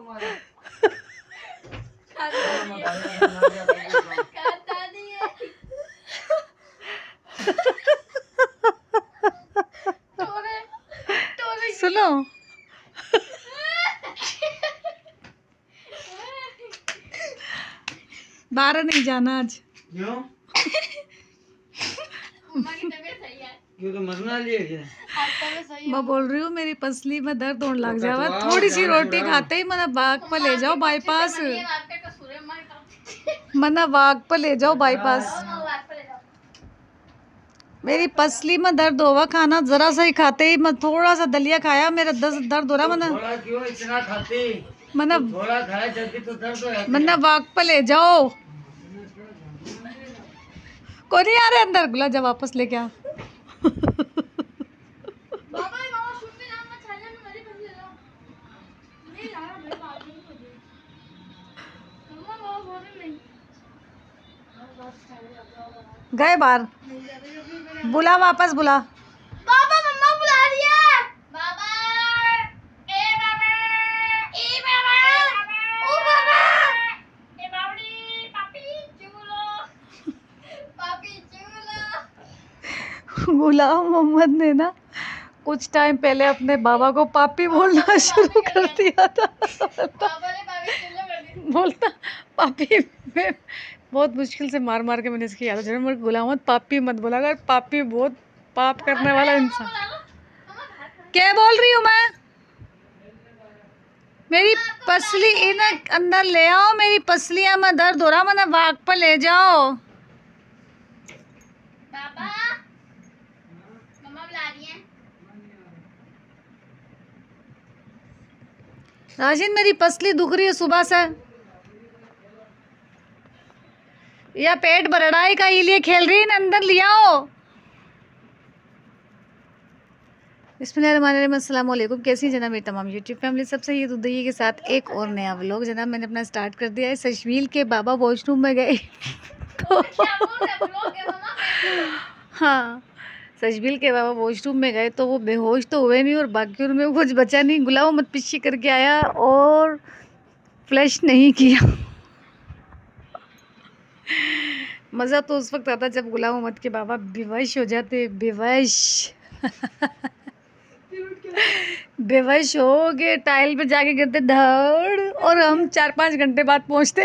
सुनो बाहर नहीं जाना आज। क्यों? क्यों तो मरना लिए क्या? मैं बोल रही हूँ मेरी पसली में दर्द होने लग जावा, थोड़ी सी रोटी खाते ही मना बाग पर ले जाओ बाईपास, मना बाग पर ले जाओ बाईपास। मेरी पसली में दर्द होगा, खाना जरा सा ही खाते ही मैं थोड़ा सा दलिया खाया मेरा दर्द हो रहा मना। थोड़ा क्यों इतना खाती? मना थोड़ा खाया जल्दी तो दर्द हो जाता। मना बाग पर ले जाओ। कोई नहीं आ रहे अंदर, गुला जा वापस लेके आ। गए बाहर, बुला वापस बुला। पापा मम्मा बुला रही है। बाबा ए बाबा ए बाबा ओ बाबा ए बावड़ी पापी चूलो पापी चूलो। गुलाम मोहम्मद ने ना कुछ टाइम पहले अपने बाबा को पापी बोलना शुरू कर दिया था। पापा ने पापी चूलो कर दी। बोलता पापी में बहुत मुश्किल से मार मार के मैंने इसकी याद है, मेरे गुलाम मोहम्मद पापी मत बोला कर, पापी बहुत पाप करने वाला इंसान। क्या बोल रही हूँ मैं? मेरी पसली इन अंदर ले आओ, मेरी पसलियां में दर्द हो रहा, मैंने वाक पर ले जाओ। पापा मम्मा बुला रही है। राशिद मेरी पसली दुख रही है सुबह से, या पेट बरड़ाई का ही लिए खेल रही है, अंदर ले आओ। बिस्मिल्लाहिर्रहमानिर्रहीम, अस्सलाम वालेकुम। कैसी जनाब मेरी तमाम यूट्यूब फैमिली, सबसे ये दुदई के साथ एक और नया व्लॉग जनाब मैंने अपना स्टार्ट कर दिया है। सशवील के बाबा वॉशरूम में गए तो हाँ सशवील के बाबा वॉशरूम में गए तो वो बेहोश तो हुए नहीं और बाकी उनमें कुछ बचा नहीं। गुलाम मत पिछी करके आया और फ्लश नहीं किया। मज़ा तो उस वक्त आता जब गुलाम मोहम्मद के बाबा बेवश हो जाते, बेवश बेवश हो गए, टाइल पे जाके गिरते धड़, और हम 4-5 घंटे बाद पहुंचते।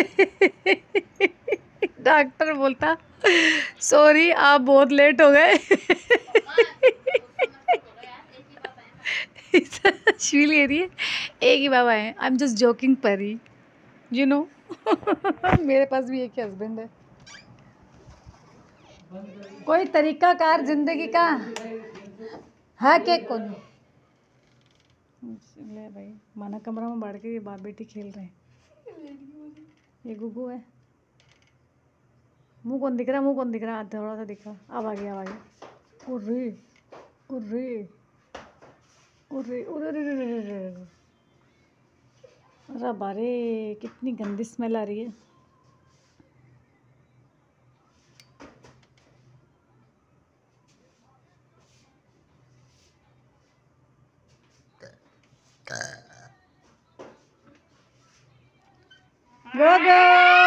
डॉक्टर बोलता सॉरी आप बहुत लेट हो गए। शील कह रही है एक ही बाबा है, I am just joking Pari, you know. मेरे पास भी एक ही हस्बैंड है। कोई तरीका कार जिंदगी का है क्या? कौन ले भाई माना कमरा में बढ़ के ये बाप बेटी खेल रहे हैं। ये गुगू है। मुंह कौन दिख रहा, मुंह कौन दिख रहा? थोड़ा सा दिख रहा। अब आ गया, अब आ गया। उर्रे उर्रे उर्रे उर्रे, अरे बारे कितनी गंदी स्मेल आ रही है। गोगो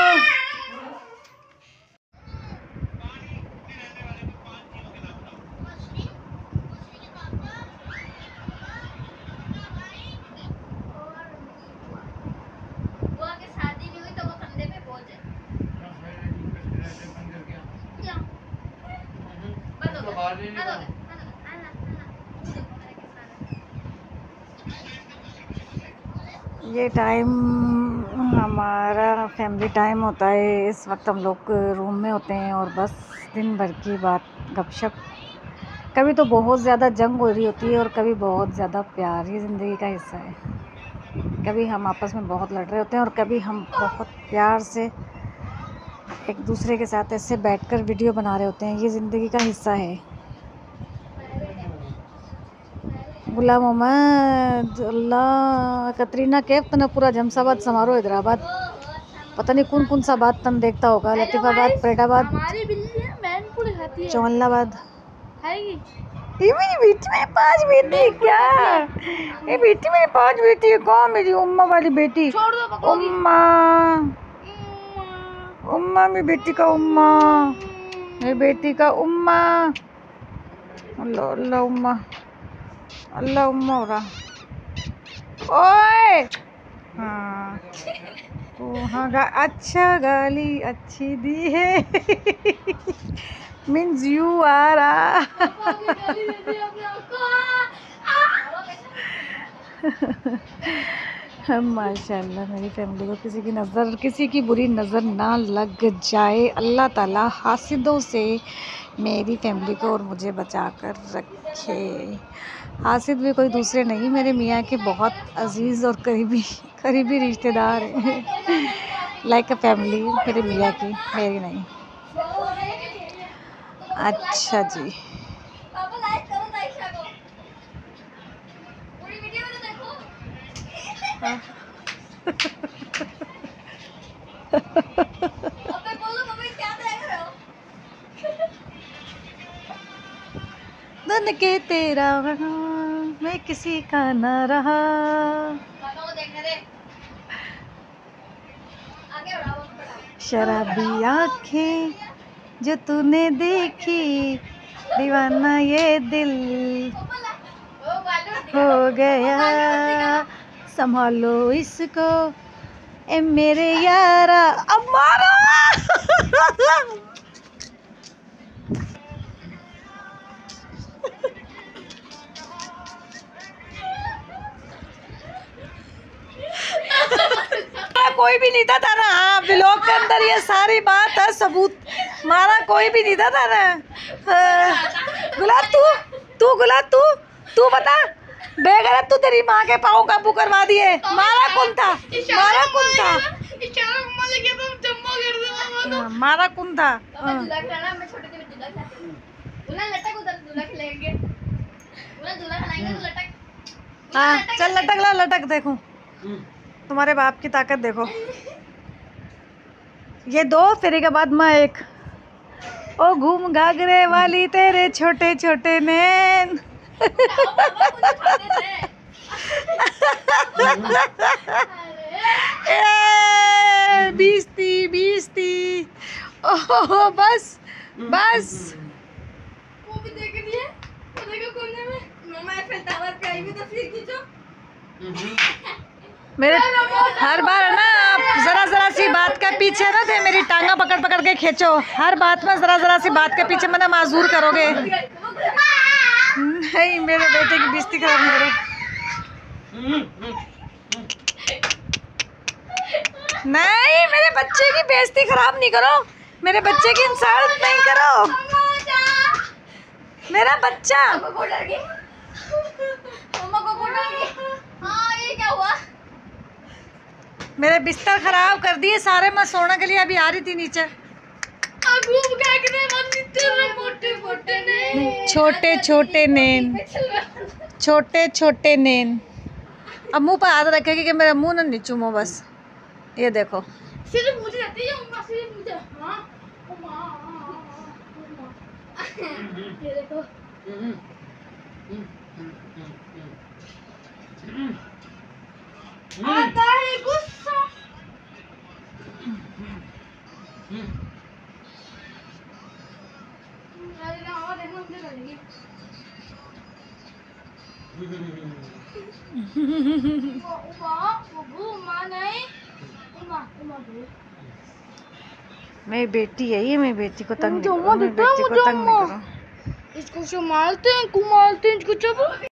ये टाइम हमारा फैमिली टाइम होता है। इस वक्त हम लोग रूम में होते हैं और बस दिन भर की बात गपशप। कभी तो बहुत ज़्यादा जंग हो रही होती है और कभी बहुत ज़्यादा प्यार। ये ज़िंदगी का हिस्सा है। कभी हम आपस में बहुत लड़ रहे होते हैं और कभी हम बहुत प्यार से एक दूसरे के साथ ऐसे बैठकर वीडियो बना रहे होते हैं। ये ज़िंदगी का हिस्सा है। गुलाम मोहम्मद अल्लाह कतरीना कैफ तना पूरा जमसाबाद समारोह हैदराबाद, पता नहीं कौन कौन सा बात तन देखता होगा। लतीफ़ाबाद, फरीदाबाद, चौलाबाद, ये मेरी बेटी में 5 बेटी है क्या? ये बेटी मेरी 5 बेटी है। कौन? मेरी उम्मा वाली बेटी। उम्मा, उम्मा मेरी बेटी का उम्मा, मेरी बेटी का उम्मा। अल्लाह अल्लाह उम्मा, अल्लाह उम्मा हो रहा। ओए हाँ तो हाँ अच्छा गाली अच्छी दी है। मीन्स यू आर माशाल्लाह मेरी फैमिली को किसी की बुरी नज़र ना लग जाए। अल्लाह ताला हासिदों से मेरी फैमिली को और मुझे बचा कर रखे। हासिद भी कोई दूसरे नहीं, मेरे मियाँ के बहुत अजीज़ और करीबी रिश्तेदार हैं। लाइक अ फैमिली मेरे मियाँ की, मेरी नहीं। अच्छा जी धन के तेरा मैं किसी का ना रहा। शराबी आँखें जो तूने देखी, दीवाना ये दिल हो गया। संभालो इसको ए मेरे यारा। अब मारो। कोई भी नहीं था ना। हाँ ब्लॉग के अंदर ये सारी बात है, सबूत। मारा कोई भी नहीं था ना। गुलाब गुलाब तू बता बेगैरत, तू तेरी माँ के पाँव काबू करवा दिए। मारा कौन था? मारा कौन था? मारा कौन था? हाँ चल लटक ला, लटक देखूं तुम्हारे बाप की ताकत देखो। ये 2 फिर के बाद मैं 1। ओ घूम घाघरे वाली तेरे छोटे छोटे नैन। बीसती ओह बस बस। वो भी देख रही है, वो देखो कोने में मम्मा एफएल टावर पे आई भी तो फिर खींचो। मेरे हर बार ना आप जरा सी बात के पीछे ना थे मेरी टांगा पकड़ के खींचो। हर बात में जरा सी बात के पीछे मैंने माजूर करोगे। नहीं मेरे बेटे की बेइज्जती खराब नहीं करो। नहीं मेरे बच्चे की बेइज्जती खराब नहीं करो। मेरे बच्चे की इंसल्ट नहीं करो। मेरा बच्चा मेरे बिस्तर खराब कर दिए सारे। मैं सोने के लिए अभी आ रही थी नीचे। छोटे छोटे नैन, छोटे छोटे नैन। अब मुंह पर हाथ रखेगी कि मेरा मुंह ना नीचूमो बस। ये देखो सिर्फ मुझे आती है उम्मा, सिर्फ मुझे। हाँ ये देखो आता है गुस्सा। मेरी बेटी है ये, मेरी बेटी को तंग नहीं करो। इसको संभालते हैं, इसको